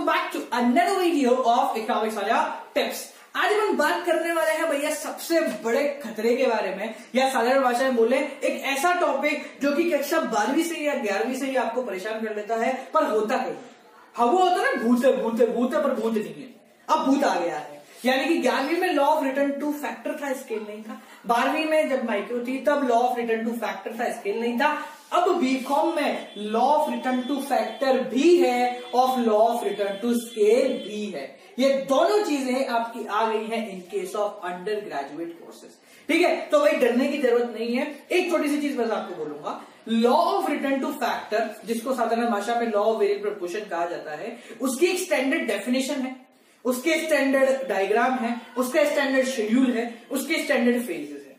Welcome back to another video of economics वाला tips. आज हम बात करने वाले हैं भैया सबसे बड़े खतरे के बारे में, या साधारण भाषा में बोले एक ऐसा टॉपिक जो कि कक्षा 12वीं से या 11वीं से ही आपको परेशान कर लेता है, पर होता कहीं हाँ वो होता है ना भूत है पर भूत नहीं है। अब भूत आ गया है, यानी कि 11वीं में law of return to factor था, स्केल नहीं था। 12वीं में जब माइक्रो थी तब law of return to factor था, स्केल नहीं था। अब बीकॉम में law of return to factor भी है और law of return to scale भी है। ये दोनों चीजें आपकी आ गई हैं in case of undergraduate courses. ठीक है, तो भाई डरने की जरूरत नहीं है। एक छोटी सी चीज बस आपको बोलूंगा, law of return to factor, जिसको साधारण भाषा में लॉ ऑफ वेरिएबल प्रोपोर्शन कहा जाता है, उसकी एक स्टैंडर्ड डेफिनेशन है, उसके स्टैंडर्ड डायग्राम है, उसका स्टैंडर्ड शेड्यूल है, उसके स्टैंडर्ड फेजेस है।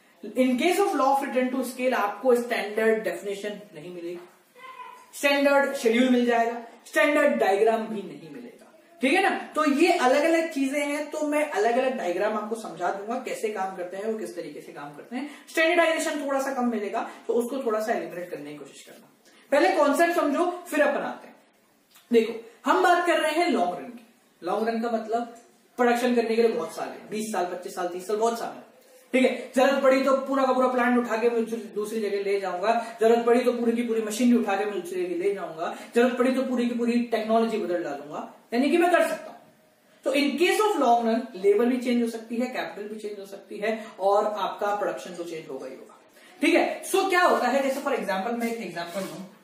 In case of law of return to scale आपको स्टैंडर्ड डेफिनेशन नहीं मिलेगी, स्टैंडर्ड शेड्यूल मिल जाएगा, स्टैंडर्ड डायग्राम भी नहीं मिलेगा। ठीक है ना, तो ये अलग अलग चीजें हैं, तो मैं अलग अलग डायग्राम आपको समझा दूंगा कैसे काम करते हैं, वो किस तरीके से काम करते हैं। स्टैंडर्डाइजेशन थोड़ा सा कम मिलेगा, तो उसको थोड़ा सा एलिमिनेट करने की कोशिश करना। पहले कॉन्सेप्ट समझो, फिर अपन आते हैं। देखो, हम बात कर रहे हैं लॉन्ग रन की। लॉन्ग रन का मतलब प्रोडक्शन करने के लिए बहुत साल है, 20 साल 25 साल 30 साल बहुत साल है। ठीक है, जरूरत पड़ी तो पूरा का पूरा प्लांट उठा के मैं दूसरी जगह ले जाऊंगा, जरूरत पड़ी तो पूरी की पूरी मशीनरी उठा के मैं दूसरी जगह ले जाऊंगा, जरूरत पड़ी तो पूरी की पूरी टेक्नोलॉजी बदल डालूंगा, यानी कि मैं कर सकता हूं। तो in case of long run labour भी चेंज हो सकती है, कैपिटल भी चेंज हो सकती है, और आपका प्रोडक्शन तो चेंज होगा ही होगा। ठीक है, सो क्या होता है, जैसे फॉर एग्जाम्पल मैं एक एग्जाम्पल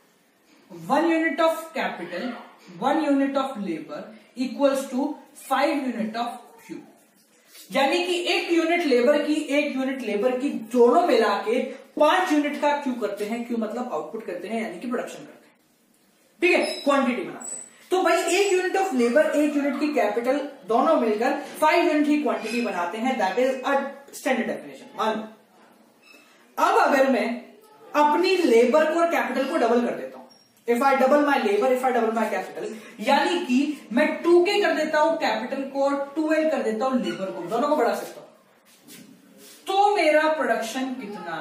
दूं, 1 unit of capital 1 unit of labour equals to 5 unit of Q, यानी कि 1 यूनिट लेबर की 1 यूनिट लेबर की दोनों मिला के 5 यूनिट का क्यू करते हैं। क्यू मतलब आउटपुट करते हैं, यानी कि प्रोडक्शन करते हैं। ठीक है, क्वांटिटी बनाते हैं। तो भाई 1 यूनिट ऑफ लेबर 1 यूनिट की कैपिटल दोनों मिलकर 5 यूनिट की क्वांटिटी बनाते हैं। That is a standard definition. मान अब अगर मैं अपनी लेबर को और कैपिटल को डबल कर देता हूं, if I double my labour if I double my capital, यानी कि मैं 2k कर देता हूं कैपिटल को, 2l कर देता हूं लेबर को, दोनों को बढ़ा सकता हूं, तो मेरा प्रोडक्शन कितना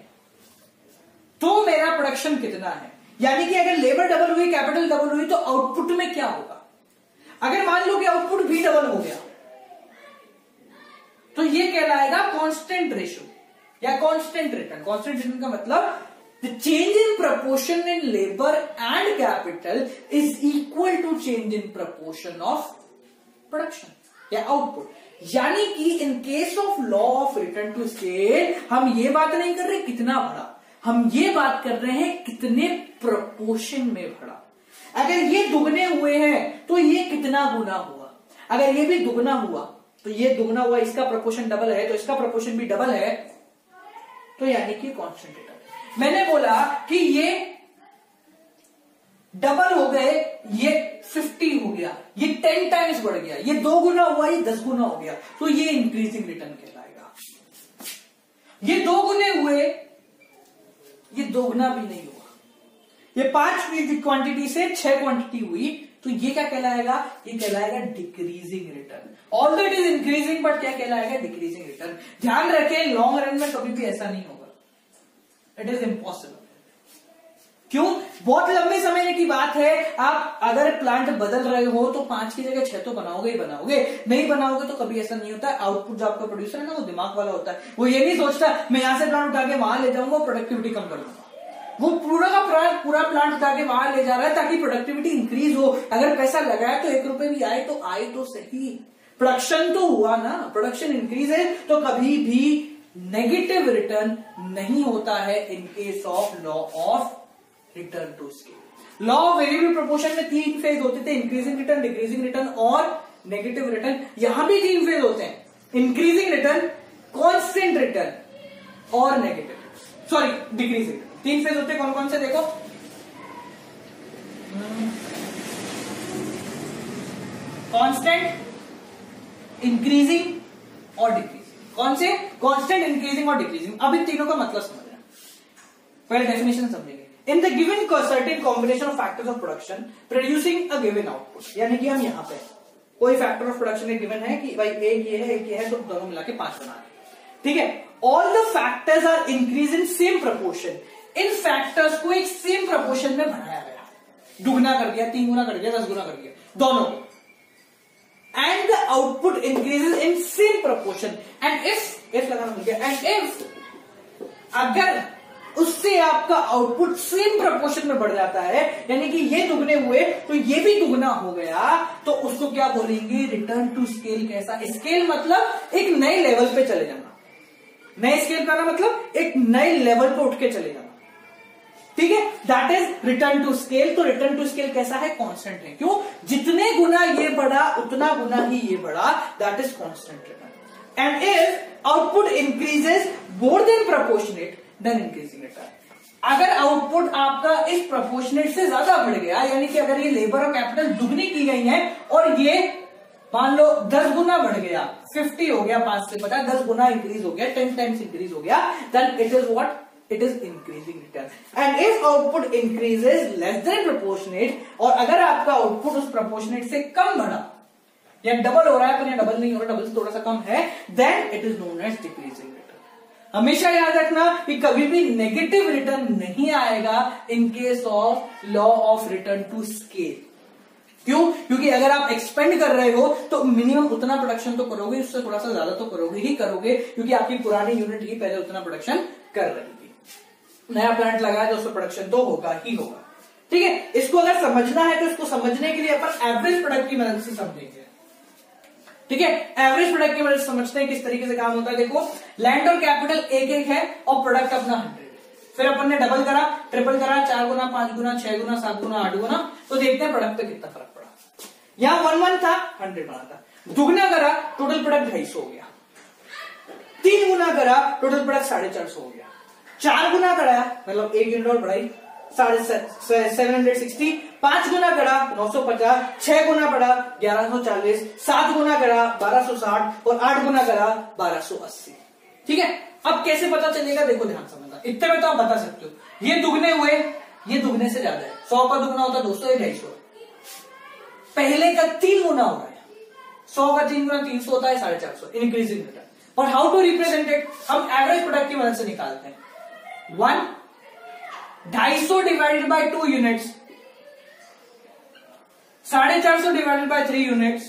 है? यानी कि अगर लेबर डबल हुई कैपिटल डबल हुई तो आउटपुट में क्या होगा? अगर मान लो कि आउटपुट भी डबल हो गया तो ये कहलाएगा कांस्टेंट रेशियो या कांस्टेंट रिटर्न। कांस्टेंट रिटर्न का मतलब the change in proportion in labor and capital is equal to change in proportion of production या output। यानी कि in case of law of return to scale हम ये बात नहीं कर रहे कितना बढ़ा, हम ये बात कर रहे हैं कितने proportion में बढ़ा। अगर ये दुगने हुए हैं तो ये कितना गुना हुआ, अगर ये भी दुगना हुआ तो ये दुगना हुआ, इसका proportion डबल है तो इसका proportion भी डबल है, तो यानी कि कांस्टेंट रिटर्न। मैंने बोला कि ये डबल हो गए, ये 50 हो गया, ये 10 टाइम्स बढ़ गया, ये 2 गुना हुआ, ये 10 गुना हो गया, तो ये इंक्रीजिंग रिटर्न कहलाएगा। ये 2 गुने हुए, ये 2 गुना भी नहीं हुआ, ये 5 क्वांटिटी से 6 क्वांटिटी हुई, तो ये क्या कहलाएगा? ये कहलाएगा decreasing return. Although it is increasing but क्या कहलाएगा? Decreasing return. ध्यान रखें, लॉन्ग रन में कभी भी ऐसा नहीं होगा, इट इज इम्पॉसिबल। क्यों? बहुत लंबे समय की बात है। आप अगर प्लांट बदल रहे हो तो 5 की जगह 6 तो बनाओगे ही बनाओगे, नहीं बनाओगे तो कभी ऐसा नहीं होता। आउटपुट जो आपका प्रोड्यूसर है ना, वो दिमाग वाला होता है, वो ये नहीं सोचता मैं यहां से प्लांट उठा के वहां ले जाऊंगा प्रोडक्टिविटी कम कर दूंगा। वो पूरा का पूरा प्लांट उठा के वहां ले जा रहा है ताकि प्रोडक्टिविटी इंक्रीज हो। अगर पैसा लगाया तो 1 रुपए भी आए तो सही, प्रोडक्शन तो हुआ ना, प्रोडक्शन इंक्रीज है, तो कभी भी नेगेटिव रिटर्न नहीं होता है in case of law of return to scale. Law of variable proportion में 3 फेज होते थे, इंक्रीजिंग रिटर्न, डिक्रीजिंग रिटर्न और नेगेटिव रिटर्न। यहां भी 3 फेज होते हैं, इंक्रीजिंग रिटर्न, कांस्टेंट रिटर्न और डिक्रीजिंग रिटर्न। 3 फेज होते हैं, कौन कौन से देखो, कांस्टेंट, इंक्रीजिंग और डिक्रीजिंग। कौन से? कांस्टेंट, इंक्रीजिंग और डिक्रीजिंग। अब इन तीनों का मतलब समझना, पहले डेफिनेशन समझेंगे। In the given certain combination of factors of production producing a given output, यानी कि हम यहां पे कोई फैक्टर ऑफ प्रोडक्शन एक गिवन है कि भाई एक ये है तो दोनों मिला के 5 बना रहे। ठीक है, all the factors are increase in same proportion. इन फैक्टर्स को एक सेम प्रपोर्शन में बढ़ाया गया। दुगना कर दिया, 3 गुना कर दिया, 10 गुना कर दिया, दोनों। And the output increases in same proportion and if लगाना भूल गया, एंड इफ अगर उससे आपका आउटपुट सेम प्रोपोर्शन में बढ़ जाता है, यानी कि ये दुगने हुए तो ये भी दुगना हो गया, तो उसको क्या बोलेंगे, रिटर्न टू स्केल। कैसा स्केल, मतलब एक नए लेवल पे चले जाना। नए स्केल का मतलब एक नए लेवल पे उठ के चले जाना, ठीक है, that is return to scale. तो रिटर्न टू स्केल कैसा है, कांस्टेंट है। क्यों, जितने गुना ये बढ़ा उतना गुना ही ये बढ़ा, that is constant return. And if output increases more than proportionate then increasing return. अगर आउटपुट आपका इस प्रोपोर्शनेट से ज्यादा बढ़ गया, यानी कि अगर ये लेबर और कैपिटल दुगनी की गई है और ये मान लो 10 गुना बढ़ गया, 50 हो गया, 5 से 50, 10 गुना इंक्रीज हो गया, 10 टाइम्स इंक्रीज हो गया, then it is what, it is increasing return. And if output increases less than proportionate, और अगर आपका आउटपुट उस प्रोपोर्शनेट से कम बढ़ा, या डबल हो रहा है पर या डबल नहीं हो रहा, डबल से थोड़ा सा कम है, then it is known as decreasing return. हमेशा याद रखना कि कभी भी नेगेटिव रिटर्न नहीं आएगा in case of law of return to scale. क्यों, क्योंकि अगर आप एक्सपेंड कर रहे हो तो मिनिमम उतना प्रोडक्शन तो करोगे, उससे थोड़ा सा ज्यादा तो करोगे ही करोगे, क्योंकि आपकी पुरानी यूनिट ही पहले उतना प्रोडक्शन कर रही थी। नया प्लांट लगाया तो उसमें प्रोडक्शन तो होगा ही होगा, ठीक है। इसको अगर समझना है तो इसको समझने के लिए अपन एवरेज प्रोडक्ट की मदद से समझेंगे, ठीक है। एवरेज प्रोडक्ट की मदद से समझते हैं किस तरीके से काम होता है। देखो, लैंड और कैपिटल एक एक है और प्रोडक्ट अपना 100, फिर अपन ने डबल करा, ट्रिपल करा, 4 गुना, 5 गुना, 6 गुना, 7 गुना, 8 गुना, तो देखते हैं प्रोडक्ट पे कितना फर्क पड़ा। यहां 1 था, 100 बना था, दुगना करा, टोटल प्रोडक्ट 250 हो गया, 3 गुना करा, टोटल प्रोडक्ट 450 हो गया, 4 गुना करा, मतलब 1 यूनिट और बढ़ाई, 760, 5 गुना करा 950, 6 गुना करा 1140, 7 गुना करा 1260 और 8 गुना करा 1280, ठीक है। अब कैसे पता चलेगा, देखो ध्यान समझना, इतने में तो आप बता सकते हो, ये दुगने हुए, ये दुगने से ज्यादा है, 100 का दुगना होता है 200, ये 250, पहले का 3 गुना हो रहा है, 100 का 3 गुना 300 होता है, 450, इंक्रीजिंग रिटर्न। और हाउ टू रिप्रेजेंट इट, हम एवरेज प्रोडक्ट की मदद से निकालते हैं। 250 divided by 2 units, 450 divided by 3 units,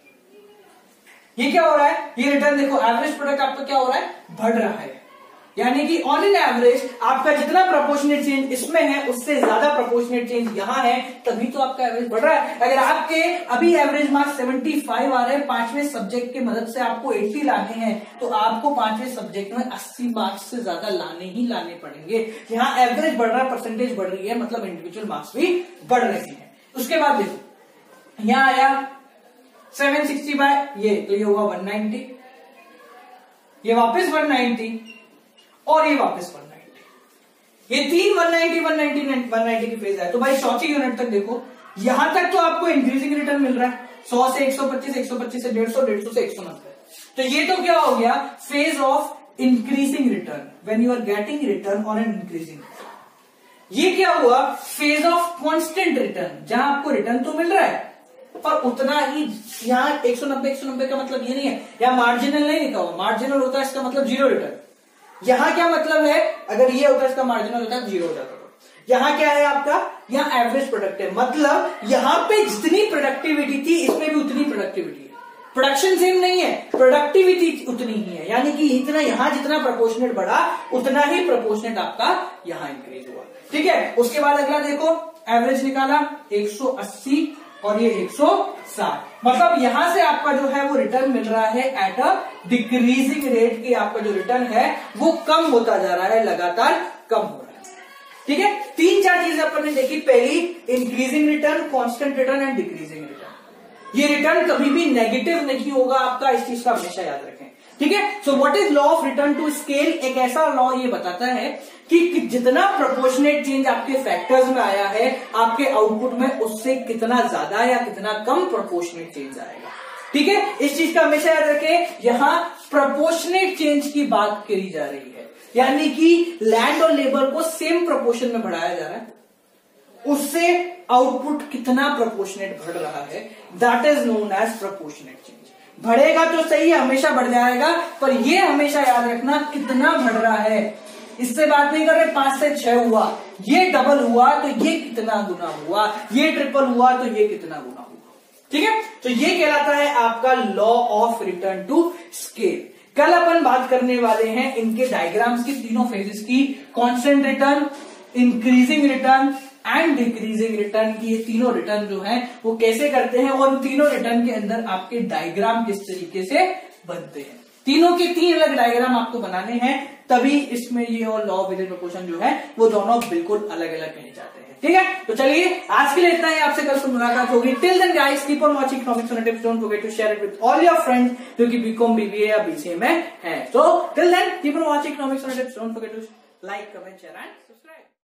ये क्या हो रहा है, ये रिटर्न देखो, एवरेज प्रोडक्ट आपका क्या हो रहा है, बढ़ रहा है। यानी कि ऑन एन एवरेज आपका जितना प्रोपोर्शनेट चेंज इसमें है उससे ज्यादा प्रोपोर्शनेट चेंज यहां है, तभी तो आपका एवरेज बढ़ रहा है। अगर आपके अभी एवरेज मार्क्स 75 आ रहे हैं, 5वें सब्जेक्ट की मदद से आपको 80 लाने हैं, तो आपको 5वें सब्जेक्ट में 80 मार्क्स से ज्यादा लाने ही लाने पड़ेंगे। यहाँ एवरेज बढ़ रहा है, परसेंटेज बढ़ रही है, मतलब इंडिविजुअल मार्क्स भी बढ़ रहे हैं। उसके बाद देखो, यहां आया 760 बाय ये, तो ये हुआ 190, ये वापस 190 और ये वापस 190, ये 3 190 की फेज है। तो भाई चौथी यूनिट तक देखो, यहां तक तो आपको इंक्रीजिंग रिटर्न मिल रहा है, 100 से 125, 125 से 150, 150 से 190, तो ये तो क्या हो गया, phase of increasing return, when you are getting return on an increasing return. ये क्या हुआ, फेज ऑफ कांस्टेंट रिटर्न, जहां आपको रिटर्न तो मिल रहा है पर उतना ही, यहाँ 190 का मतलब ये नहीं है, यहाँ मार्जिनल नहीं लिखा हुआ, मार्जिनल होता है इसका मतलब 0 रिटर्न। यहां क्या मतलब है, अगर ये होता है इसका मार्जिनल होता है 0 हो जाता है। यहां क्या है आपका, यहाँ एवरेज प्रोडक्ट है, मतलब यहां पे जितनी प्रोडक्टिविटी थी इसमें भी उतनी प्रोडक्टिविटी है, प्रोडक्शन सेम नहीं है, प्रोडक्टिविटी उतनी ही है, यानी कि इतना यहां जितना प्रोपोर्शनेट बढ़ा उतना ही प्रोपोर्शनेट आपका यहां इंक्रीज हुआ, ठीक है। उसके बाद अगला देखो, एवरेज निकाला 180 और ये 160, मतलब यहां से आपका जो है वो रिटर्न मिल रहा है एट अ डिक्रीजिंग रेट, की आपका जो रिटर्न है वो कम होता जा रहा है, लगातार कम हो रहा है, ठीक है। 3-4 चीजें अपन ने देखी, पहली increasing return, constant return and decreasing return. ये रिटर्न कभी भी नेगेटिव नहीं होगा आपका, इस चीज का हमेशा याद रखें, ठीक है। So what is law of return to scale, एक ऐसा लॉ ये बताता है कि जितना प्रोपोर्शनेट चेंज आपके फैक्टर्स में आया है आपके आउटपुट में, उससे कितना ज्यादा या कितना कम प्रोपोर्शनेट चेंज आएगा, ठीक है। इस चीज का हमेशा याद रखें, यहां प्रोपोर्शनेट चेंज की बात करी जा रही है, यानी कि लैंड और लेबर को सेम प्रोपोर्शन में बढ़ाया जा रहा है, उससे आउटपुट कितना प्रोपोर्शनेट बढ़ रहा है, that is known as proportionate change. बढ़ेगा तो सही है, हमेशा बढ़ जाएगा, पर ये हमेशा याद रखना कितना बढ़ रहा है। इससे बात नहीं कर रहे 5 से 6 हुआ, ये डबल हुआ तो ये कितना गुना हुआ, ये ट्रिपल हुआ तो ये कितना गुना हुआ। ठीक है, तो ये कहलाता है आपका law of return to scale. कल अपन बात करने वाले हैं इनके डायग्राम्स की, तीनों फेजेस की, constant return, increasing return and decreasing return की। ये तीनों रिटर्न जो है वो कैसे करते हैं और तीनों रिटर्न के अंदर आपके डायग्राम किस तरीके से बनते हैं। तीनों के 3 अलग डायग्राम आपको बनाने हैं, तभी इसमें ये और लॉ ऑफ प्रोपोर्शन जो है वो दोनों बिल्कुल अलग अलग कहे जाते हैं। ठीक है, तो चलिए आज के लिए इतना ही, आपसे कल से मुलाकात होगी। Till then guys keep on watching economics on tips, don't forget to share it with all your friends जो कि बीकॉम बीबीए या बीसीए में है। So till then keep on watching economics on tips, don't forget to like, comment, share and